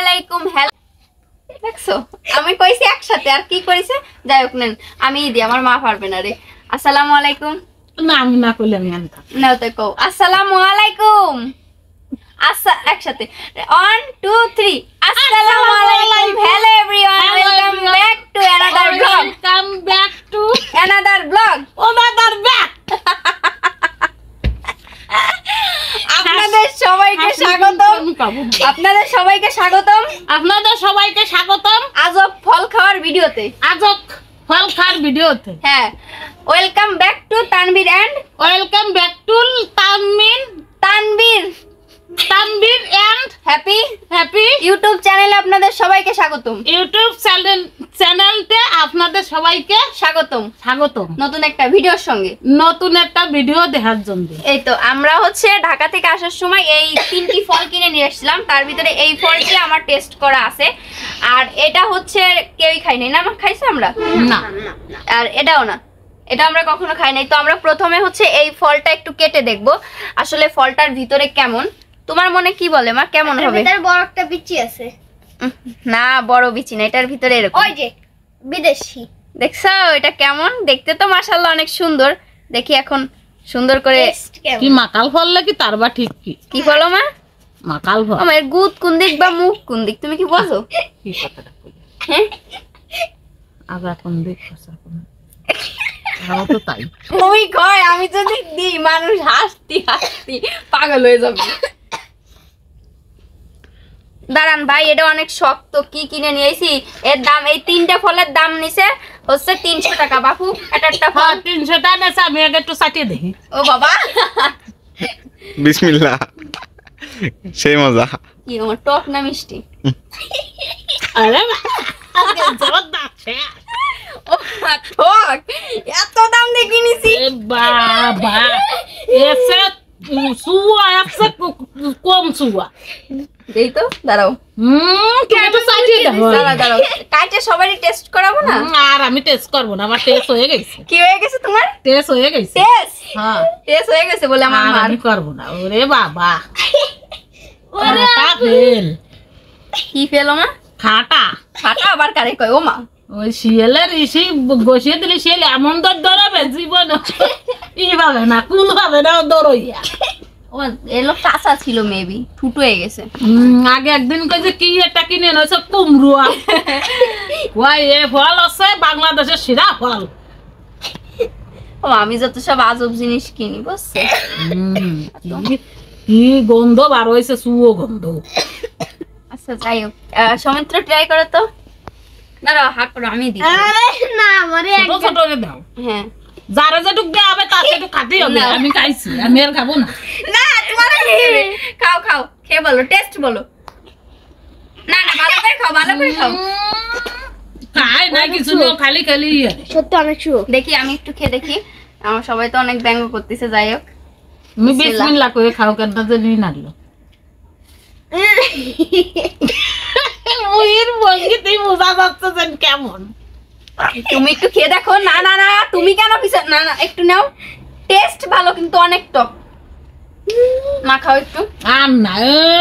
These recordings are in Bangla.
আলাইকুম। হ্যালো দেখছো আমি কইছি একসাথে আর কি কইছে যাই হোক নেন আমি দি আমার মা পারবে না রে। আসসালামু আলাইকুম। না আমি না কইলে আমি আনতাম নাও তো কও আসসালামু আলাইকুম। একসাথে 1 2 3 আসসালামু আলাইকুম। Hello everyone, welcome back to another blog. Come back to another blog. Another back. আপনাদের সবাইকে স্বাগতম। আপনাদের সবাইকে স্বাগতম। আপনাদের সবাইকে স্বাগতম আজব ফল খাওয়ার ভিডিওতে। আজব ফল খাওয়ার ভিডিওতে। হ্যাঁ, welcome back to Tanvir and welcome back to Tanvir and happy YouTube চ্যানেলে আপনাদের সবাইকে স্বাগতম। ইউটিউব চ্যানেলতে আপনাদের সবাইকে স্বাগতম। নতুন একটা ভিডিওর সঙ্গে নতুন একটা ভিডিও দেখার জন্য। এই তো আমরা ঢাকা থেকে আসার সময় এই 3টি ফল কিনে নিয়ে এসেছিলাম। তার ভিতরে এই ফলটি আমার টেস্ট করা আছে, আর এটা কেউই খাই নাই না। খাইছি আমরা না, আর এটাও না, এটা আমরা কখনো খাই নাই। তো আমরা প্রথমে এই ফলটা একটু কেটে দেখবো আসলে ফলটার ভিতরে কেমন। তোমার মনে কি বলে মা, কেমন হবে? এটার বড় একটা বিচি আছে। না, বড় বিচি না, এটার ভিতরে এরকম ওই যে বিদেশি। দেখছো এটা কেমন দেখতে? তো মাশাআল্লাহ অনেক সুন্দর। দেখি এখন সুন্দর করে কি মাকাল ফল নাকি তার বা ঠিক কি বলো মা? মাকাল ফল। আমার গুদ কোন দিক বা মুখ কোন দিক তুমি কি বোঝো? কি কথাটা কইলে? হ্যাঁ, আগা কোন দিক পাছা কোন দিক? তো তাই ওই কয় আমি যদি দিই মানুষ হাসতি পাগল হয়ে যাবে। দাঁড়ান ভাই, এটা অনেক শক্ত। কি কিনে নিয়েছি, এর দাম এই 3টা ফলের দাম নিছে 300 টাকা। বাপু একটা ফল 300 টাকা নেছে, আমি আগে একটু চাটিয়ে দেখি। ও বাবা, বিসমিল্লাহ। সেই মজা। কি আমার টক না মিষ্টি? আরে আজকে জোরদার আছে। ও মা, টক! এত দাম দিয়ে কিনেছি। এ বাবা, এসে সুয়া এসে কম সুয়া। দেই তো, দাঁড়াও। তুমি তো চাটিয়ে দাও। দাঁড়াও কাটে সবারই টেস্ট করাবো না। আর আমি টেস্ট করব না, আমার টেস্ট হয়ে গেছে। কি হয়ে গেছে তোমার? টেস্ট হয়ে গেছে। হ্যাঁ, টেস্ট হয়ে গেছে বলে আমার মা। আমি করব না। ওরে বাবা, ওরে ফেল। কি ফেলো মা? খাটা খাটা আবার কারে কয়? ও মা, ওই শিয়ালের ইসি বসিয়ে দিলে শিয়াল এমন দৌড়াবে জীবন এইভাবে না, কুল ভাবে না দৌড়ইয়া। ও এলো কাঁচা ছিল, মেবি ঠুটো হয়ে গেছে। আগে একদিন কইছে কি একটা কিনে এনেছে কুমড়ুয়া। ওই এ ফল আছে বাংলাদেশের সেরা ফল। ও আমি যত সব আজব জিনিস কিনি বুঝছে। কি গন্ধ বার হয়েছে, সুয়ো গন্ধ। আচ্ছা যাই হোক, সমিত্র ট্রাই করে তো। দাঁড়াও হাত করো, আমি দিই। না আমারে ছোট ছোট করে দাও। হ্যাঁ, যারা যেটুক দেওয়া হবে তার সেটুক খাতেই হবে। আমি খাইছি, আমি আর খাবো না। না তোমার খাও খাও, খেয়ে বলো, টেস্ট বলো। না না, ভালো করে খাও, ভালো করে খাও। খাই না কিছু না, খালি খালি। সত্যি অনেক সুন্দর। দেখি আমি একটু খেয়ে দেখি। আমার সবাই তো অনেক ব্যঙ্গ করতেছে, যাই হোক। তুমি বিসমিল্লাহ করে খাও, কেন জানি নাড়লো। মুইর ভঙ্গিতেই বোঝা যাচ্ছে যে কেমন। তুমি একটু খেয়ে দেখো। না না না, তুমি কেন পিছে? না না, একটু নাও। টেস্ট ভালো কিন্তু অনেক টক। মা খাও একটু। আর না,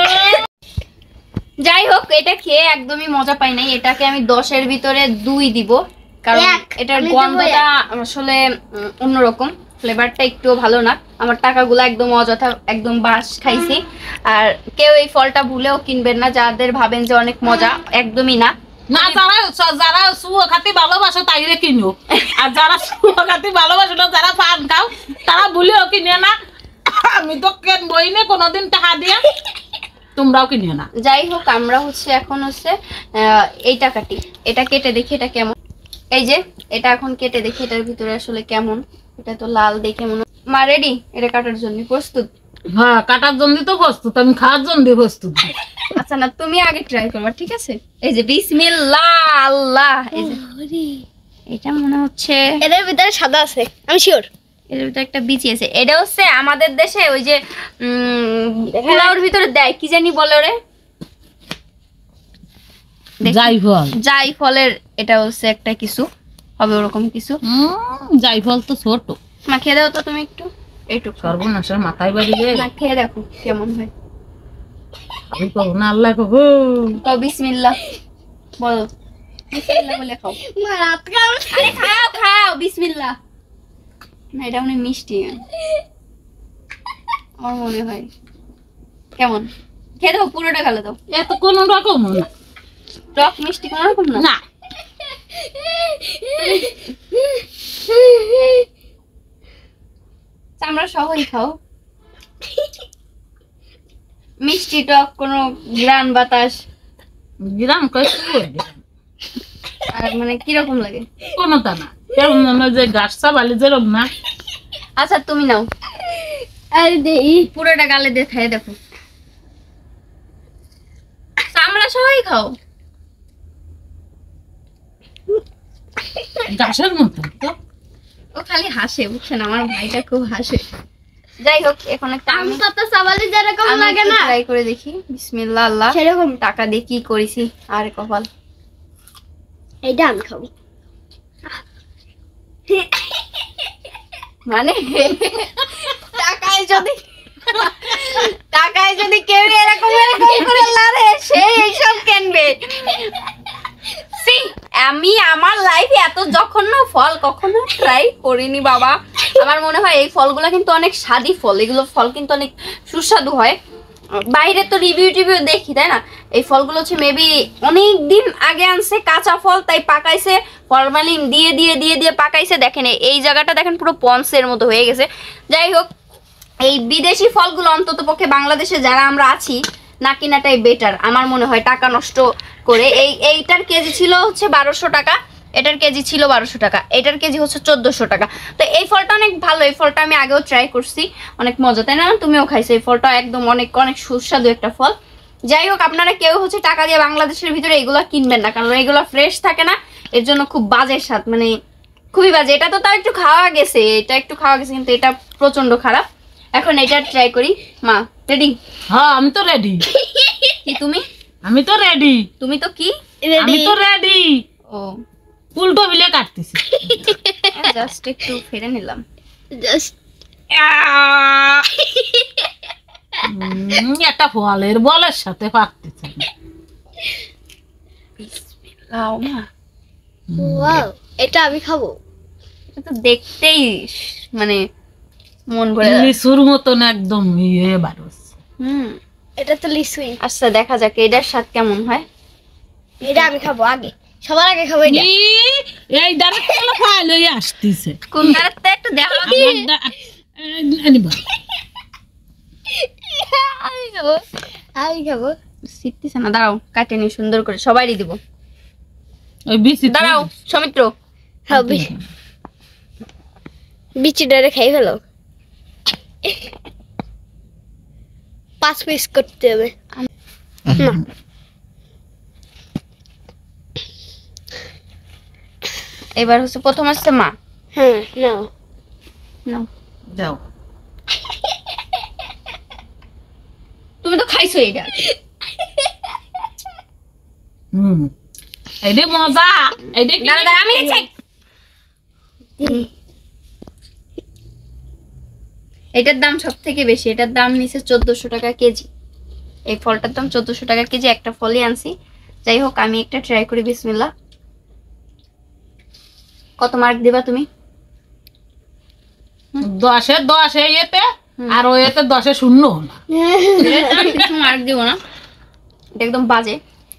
যাই হোক, এটা খেয়ে একদমই মজা পাই নাই। এটাকে আমি 10-এর ভিতরে 2 দিব, কারণ এটার গন্ধটা আসলে অন্যরকম। ফ্লেভারটা একটু ভালো না। আমার টাকাগুলো একদম অযথা, একদম বাস খাইছি। আর কেউ এই ফলটা ভুলেও কিনবেন না, যাদের ভাবেন যে অনেক মজা, একদমই না। না, যারা সুয়া খাতে ভালোবাসো তাইরে কিনো, আর যারা সুয়া খাতে ভালোবাসো না, যারা পান খাও তারা ভুলেও কিনে না। আমি তো কিনবই না কোনোদিন টাকা দিয়ে, তোমরাও কিনিও না। যাই হোক, আমরা এখন এইটা কাটি। এটা কেটে দেখি এটা কেমন। এই যে এটা এখন কেটে দেখি এটার ভিতরে আসলে কেমন। এটা তো লাল দেখে মনে। মা রেডি এটা কাটার জন্য? প্রস্তুত? হ্যাঁ, কাটার জন্য তো প্রস্তুত, আমি খাওয়ার জন্য প্রস্তুত। আচ্ছা না, তুমি আগে ট্রাই করবা, ঠিক আছে? এই যে বিসমিল্লাহ, আল্লাহ। এই যে এটা মনে হচ্ছে এর ভিতরে সাদা আছে, আমি শিওর। এর ভিতরে একটা বিচি আছে। এটা আমাদের দেশে ওই যে পোলাওর ভিতরে দেয়, কি জানি বলে ওরে, জাইফল। জাইফলের এটা একটা কিছু হবে, ওরকম কিছু। জাইফল তো ছোট। মা খেয়ে দাও তো তুমি একটু। এইটুকু সর্বনাশের মাথায় বাড়ি রে। না, খেয়ে দেখো কেমন হয়। আমি কব না আল্লাহ কব কও বিসমিল্লাহ বলো বিসমিল্লাহ বলে খাও মা রাত খাও আরে খাও খাও বিসমিল্লাহ না এটা অনেক মিষ্টি আমার মনে হয় কেমন খেয়ে দাও পুরোটা খেলে দাও এত কোন রকম না টক মিষ্টি কোনো রকম না না চামড়া সহই খাও মিষ্টি টক কোনো গ্রান বাতাস গ্রাম কই আর মানে কিরকম লাগে কোনটা না কেমন মনে হয় যে গাছ চাবালি যেরকম না আচ্ছা তুমি নাও আরে দেই পুরোটা গালে দিয়ে খাই দেখো চামড়া সহই খাও গাছের মতো তো ও খালি হাসে বুঝছেন আমার ভাইটা খুব হাসে যাই হোক এখন একটা আম পাতা চাবালে যেরকম লাগে না ট্রাই করে দেখি বিসমিল্লাহ আল্লাহ সেরকম টাকা দিয়ে কি করেছি আর কপাল এইটা আমি খাবো মানে টাকায় যদি কেউ এরকম এরকম করে লারে সে এইসব কিনবে আমি আমার লাইফে এত জঘন্য ফল কখনো ট্রাই করিনি বাবা আমার মনে হয় এই ফলগুলো কিন্তু অনেক স্বাদী ফল এগুলো ফল কিন্তু অনেক সুস্বাদু হয় বাইরে তো রিভিউ টিভিউ দেখি তাই না এই ফলগুলো হচ্ছে মেবি অনেক দিন আগে আনছে কাঁচা ফল তাই পাকাইছে ফরমালিন দিয়ে দিয়ে দিয়ে দিয়ে পাকাইছে দেখেন এই জায়গাটা দেখেন পুরো পন্সের মতো হয়ে গেছে যাই হোক এই বিদেশি ফলগুলো অন্তত পক্ষে বাংলাদেশে যারা আমরা আছি না কিনাটাই বেটার আমার মনে হয় টাকা নষ্ট করে এইটার কেজি ছিল হচ্ছে 1200 টাকা এটার কেজি ছিল 1200 টাকা এটার কেজি হচ্ছে 1400 টাকা তো এই ফলটা অনেক ভালো এই ফলটা আমি আগেও ট্রাই করছি অনেক মজা তাই না তুমিও খাইছো এই ফলটা একদম অনেক অনেক সুস্বাদু একটা ফল যাই হোক আপনারা কেউ হচ্ছে টাকা দিয়ে বাংলাদেশের ভিতরে এগুলো কিনবেন না কারণ এগুলো ফ্রেশ থাকে না এর জন্য খুব বাজে স্বাদ মানে খুবই বাজে এটা তো তাও একটু খাওয়া গেছে এটা একটু খাওয়া গেছে কিন্তু এটা প্রচন্ড খারাপ এখন এটা ট্রাই করি মা রেডি হ্যাঁ আমি তো রেডি কি তুমি আমি তো রেডি তুমি তো কি আমি তো রেডি ও উল্টো বিলে কাটতেছি জাস্ট একটু ফেরে নিলাম জাস্ট একটা ফলের বলের সাথে পাকতেছে খাও মা ওয়াও এটা আমি খাবো এটা তো দেখতেই মানে মন ভরে যায়। লিচুর মতন একদম ইয়ে বারোস হুম এটা তো লিচুই আচ্ছা দেখা যাক এটার স্বাদ কেমন হয় এটা আমি খাবো আগে সবার আগে খাবো এটা এই দ্বারা কোনো ফাইল হয়ে আসতেছে কোন কারণে একটু দেখো আনিবা আমি খাবো আমি খাবো শিখতেছে না দাঁড়াও কাটে নি সুন্দর করে সবাইরই দিব ওই বিচি দাঁড়াও সৌমিত্র খাও বিচি ডরে খাই ফেলো 5 পিস করতে হবে না এবার হচ্ছে প্রথম আসছে মা হ্যাঁ নাও নাও দাও তুমি তো খাইছো এটা এইটা মজা এইটা দাঁড়া দাঁড়া আমি খাইছি এটার দাম সব থেকে বেশি এটার দাম নিচে 1400 টাকা কেজি এই ফলটার দাম 1400 টাকা কেজি একটা ফলই আনছি যাই হোক আমি একটা ট্রাই করি বিসমিল্লাহ কত মার্ক দিবা তুমি 10 এতে আর ওই এতে 10 শূন্য না আমি কিছু মার্ক দিব না এটা একদম বাজে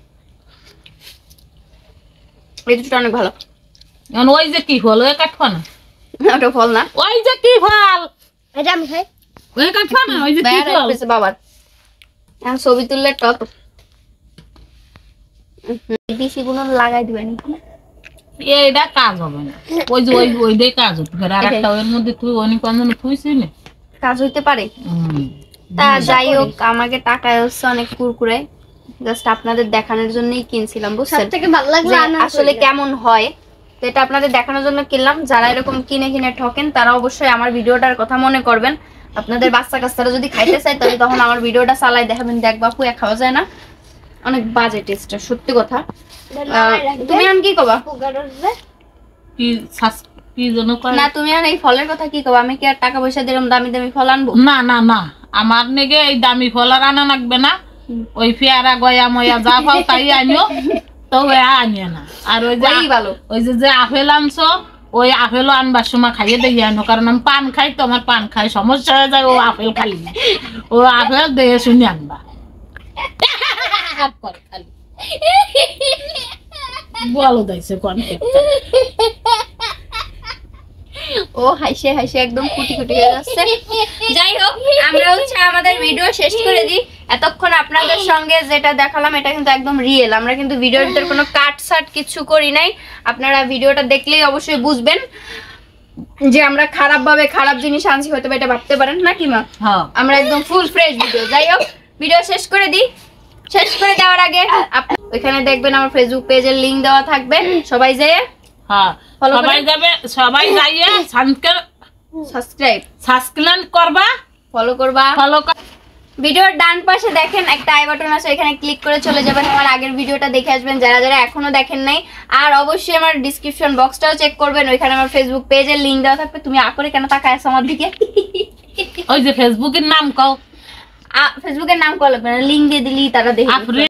এই দুটো অনেক ভালো এখন ওই যে কি ফল ওই কাটবা না ওটা ফল না ওই যে কি ফল এটা আমি খাই ওই কাটবা না ওই যে কি বাইরে ফল রাখতেছে বাবার এখন ছবি তুললে টক বেশি গুলো লাগাই দিবেন এইটা কাজ হবে না ওই যে ওই দিয়ে কাজ হতে পারে আর একটা ওর মধ্যে তুই অনেক অন্য থুইছিস না কাজ হইতে পারে তা যাই হোক আমাকে টাকা হচ্ছে অনেক কুরকুরে জাস্ট আপনাদের দেখানোর জন্যই কিনছিলাম বুঝছেন সবথেকে ভালো লাগলো যে আনারস আসলে ওইটা। কেমন হয় তো এটা আপনাদের দেখানোর জন্য কিনলাম যারা এরকম কিনে কিনে ঠকেন তারা অবশ্যই আমার ভিডিওটার কথা মনে করবেন আপনাদের বাচ্চা কাচ্চারা যদি খাইতে চায় তাহলে তখন আমার ভিডিওটা চালাই দেখাবেন দেখবা পুয়া খাওয়া যায় না অনেক বাজে টেস্টটা সত্যি কথা তুমি আন কি কবা কি কি জন্য করে না তুমি আর এই ফলের কথা কি কবা আমি কি আর টাকা পয়সা দিলাম দামি দামি ফল আনবো না না না আমার নেগে এই দামি ফল আর আনা লাগবে না ওই পেয়ারা গয়া ময়া যা পাও তাই আনিও, তো আনিও না। আর ওই যে ভালো, ওই যে আপেল আনছো, ওই আপেলও আনবার সময় খাইয়ে দিয়ে আনো, কারণ আমি পান খাই তো, আমার পান খাই সমস্যা হয়ে যায়, ও আপেল খালি না, ও আপেল দিয়ে শুনে আনবা খালি বলো দাইছে কনফেক্ট। ও হাসে হাসে একদম কুটি কুটি হয়ে যাচ্ছে। যাই হোক, আমরা হচ্ছে আমাদের ভিডিও শেষ করে দিই। এতক্ষণ আপনাদের সঙ্গে যেটা দেখালাম এটা কিন্তু একদম রিয়েল, আমরা কিন্তু ভিডিওর ভিতর কোনো কাট সাট কিছু করি নাই। আপনারা ভিডিওটা দেখলেই অবশ্যই বুঝবেন যে আমরা খারাপ ভাবে খারাপ জিনিস আনছি, হয়তো এটা ভাবতে পারেন নাকি মা? হ্যাঁ, আমরা একদম ফুল ফ্রেশ ভিডিও। যাই হোক, ভিডিও শেষ করে দিই। শেষ করে দেওয়ার আগে ওইখানে দেখবেন আমার ফেসবুক পেজের লিংক দেওয়া থাকবে, সবাই যেয়ে হ্যাঁ সবাই যাবে, সবাই যাইয়ে সাবস্ক্রাইব করবা, ফলো করবা। ভিডিওর ডান পাশে দেখেন একটা আই বাটন আছে, এখানে ক্লিক করে চলে যাবেন আমার আগের ভিডিওটা দেখে আসবেন যারা যারা এখনো দেখেন নাই। আর অবশ্যই আমার ডিসক্রিপশন বক্সটাও চেক করবেন, ওইখানে আমার ফেসবুক পেজের লিংক দেওয়া থাকবে। তুমি করে কেন তাকায় আছো আমার দিকে? ওই যে ফেসবুকের নাম কও, ফেসবুকের নাম কল লিংক দিয়ে দিলি তারা দেখে।